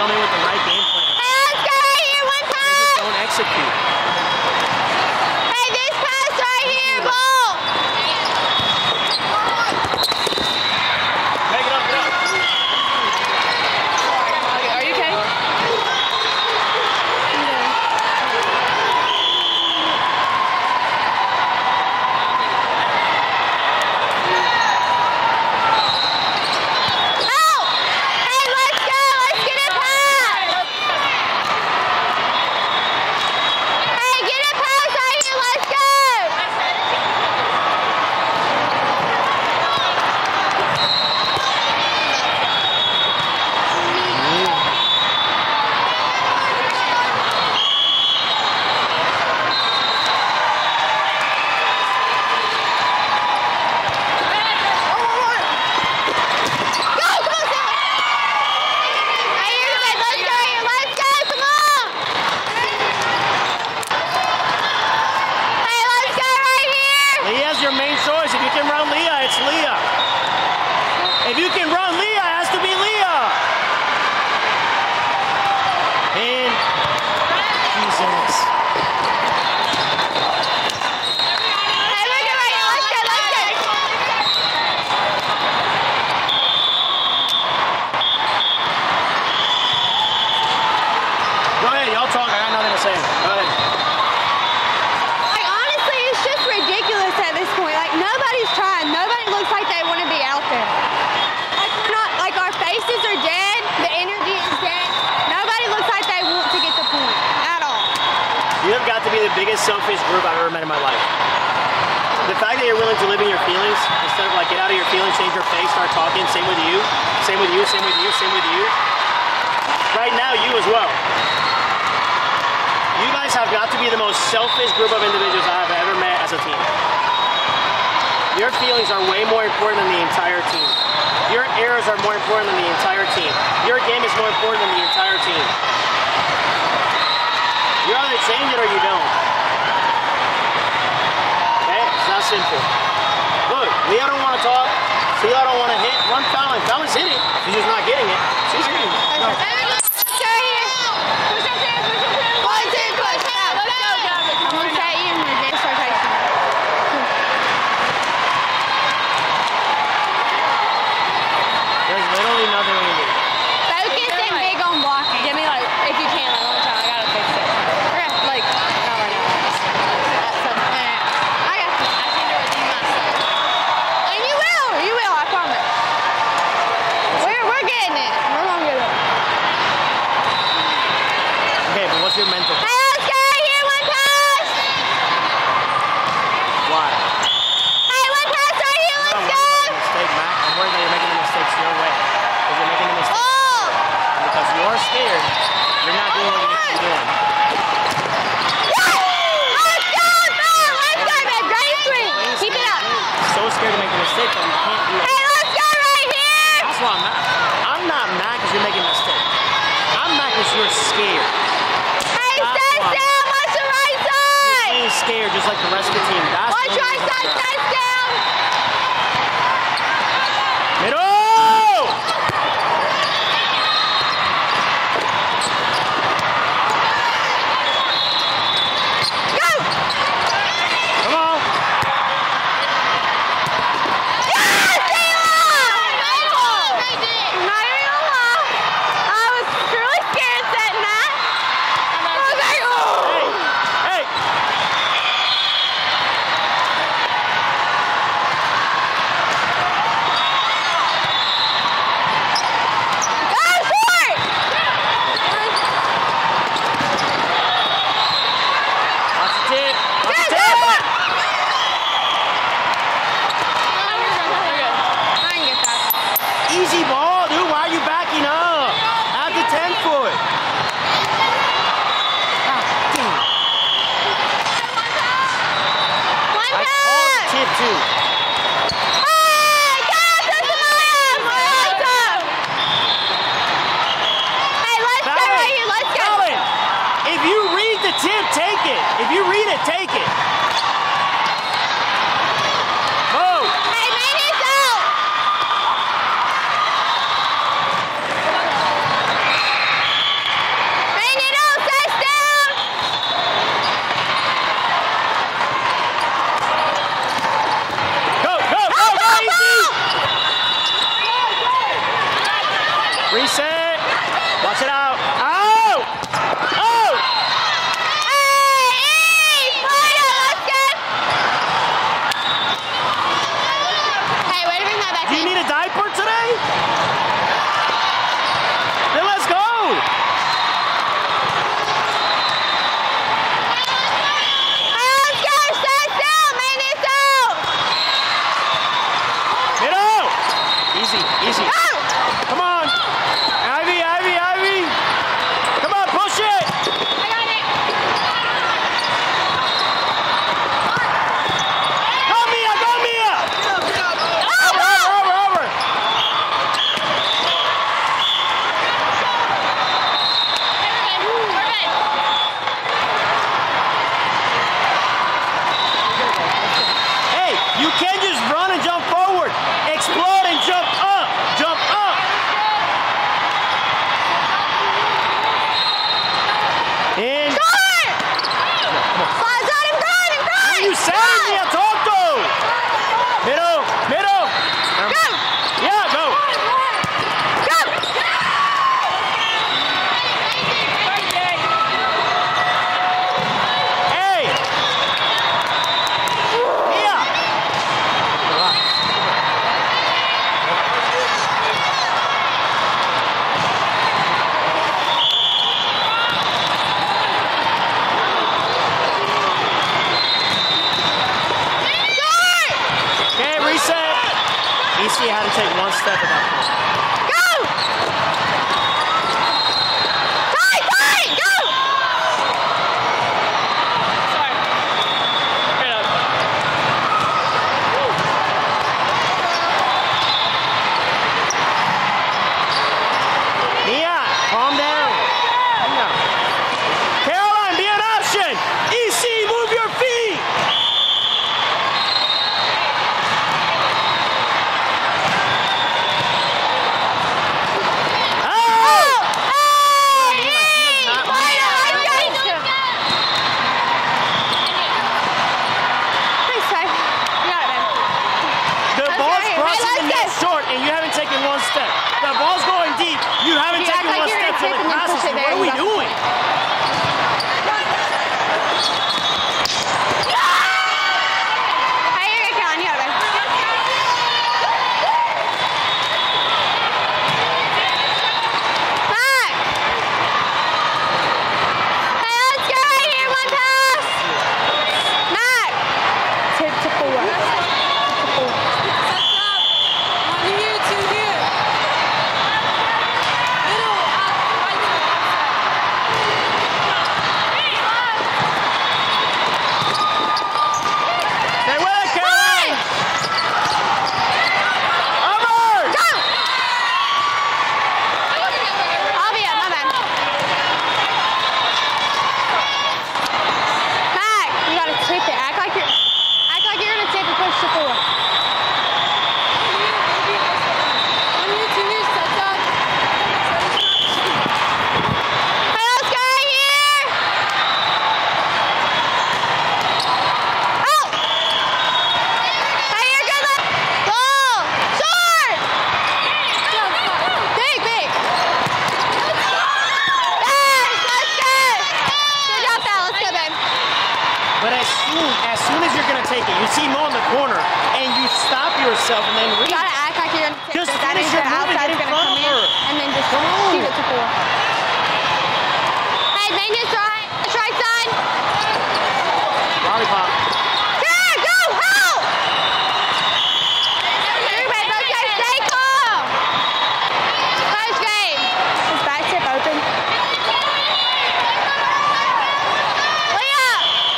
come in with the right game plan. Hey, let's go right here, one They pass! just don't execute. Hey, this pass right here, ball! Make it up, get up. Are you okay? Your main choice. If you can run Leah, it's Leah. If you can run Leah, it has to be Leah. And Jesus. Hey, look at right here. Let's go, let's go. Go ahead, y'all talk. I got nothing to say. Go ahead. Like, honestly, it's just ridiculous at this point. Like, nobody's trying. Nobody looks like they want to be out there. Like, we're not, like, our faces are dead. The energy is dead. Nobody looks like they want to get the point at all. You have got to be the biggest selfish group I've ever met in my life. The fact that you're willing to live in your feelings instead of like get out of your feelings, change your face, start talking, same with you, same with you, same with you, same with you. Right now, you as well. You guys have got to be the most selfish group of individuals I have ever met as a team. Your feelings are way more important than the entire team. Your errors are more important than the entire team. Your game is more important than the entire team. You either change it or you don't. Okay? It's not simple. Look, Leah don't want to talk. Sheila don't want to hit. Run Fallon. Fallon's hitting. She's just not getting it. She's hitting. No. There's literally nothing we can do. Focus and big on blocking. Give me like, if you can, like one time, I gotta fix it. Like, not right now. I got this. I can do it in myself. And you will, I promise. We're getting it. We're gonna get it. Okay, but what's your mental? Hey, let's go right here, one pass. Why? Hey, one pass right here, I'm let's not go. worried about the mistake, Mac. I'm worried that you're making the mistakes your way. Because you're making the mistakes. Oh! Because you're scared, you're not doing what you need to be doing. Let's go, man. Great swing. Keep it up. So scared to make a mistake that you can't do it. Hey, let's go right here. That's why I'm mad. I'm not mad because you're making a mistake. I'm mad because you're scared. Hey, That's stand why. down. Watch the right side. You're playing scared just like the rest of the team. That's Watch the right side. Stand down. Middle! Go. Come on! Yes, Not even gonna lie. I was really scared setting that. I was like, oh. Hey! Hey! Go for it. Watch the tip! Watch Yes, the go tip! for it. I can get that. Easy ball, dude. Why are you backing up? At the 10-foot. God damn. One I called the pass. tip too. Hey, get up to Awesome. Hey, let's go Fallon, right here. Let's go. Fallon, if you read the tip, take it. If you read it, take it. Move. Hey, man, it's out. Reset. Watch it out. Out! Oh! Hey, let's go. Hey, way to bring that back Do you in. need a diaper today? Then let's go. Hey, let's go. Stand still. Maintenance out. Get out. Easy, easy. Go. Come on. Ivy, Ivy, Ivy. Come on, push it. I got it. Go, Mia, go, Mia. Over, over, over. Hey, you can't just run and jump forward. Explode and jump up. Jump up. In. Slides on him, grind, and grind. You said it, Mia, Toto. Middle, middle. Go. Yeah, go. Go. Hey. Mia. Okay, reset. EC had to take one step at that point. Go. Tight, tight. Go. Sorry. Straight up. Mia, calm down. Calm down. Caroline, be an option. EC, move your feet. The ball's crossing the net short and you haven't taken one step. The ball's going deep. You haven't You act taken like one you're step till gonna it tip and then passes push it you. there, What are we you got- doing? Stay with it, Caroline. Over. I'll be up, my bad. Mac, you gotta tip it. Act like you're gonna tip and push the floor. Hey, let's go right here. Oh! Hey, you're good. Goal! Short! Big, big. Yes, let's go. Good job, Val. Let's go, babe. But as soon as you're gonna take it, you see Mo in the corner and you stop yourself and then You reach. gotta act like you're gonna tip Just this. That finish means your the movement, outside's get in gonna front come of in her. and then just Come on. shoot it to four. Hey, maintenance right. Right side. Lollipop. Here, go, help! Here, babe, okay, stay calm. Close game. Is back tip open? Leah!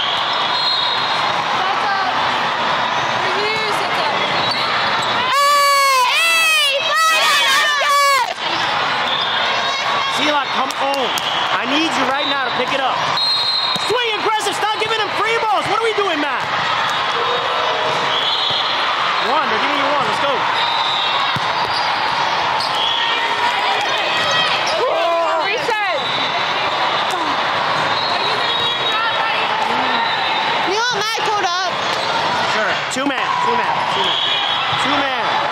Hey, let's go! Sheila, come on. I need you right now to pick it up. Swing aggressive. Stop giving him free balls. What are we doing, Matt? One. They're giving you one. Let's go. Reset. You want Matt pulled up? Sure. Two man. Two man. Two man. Two man.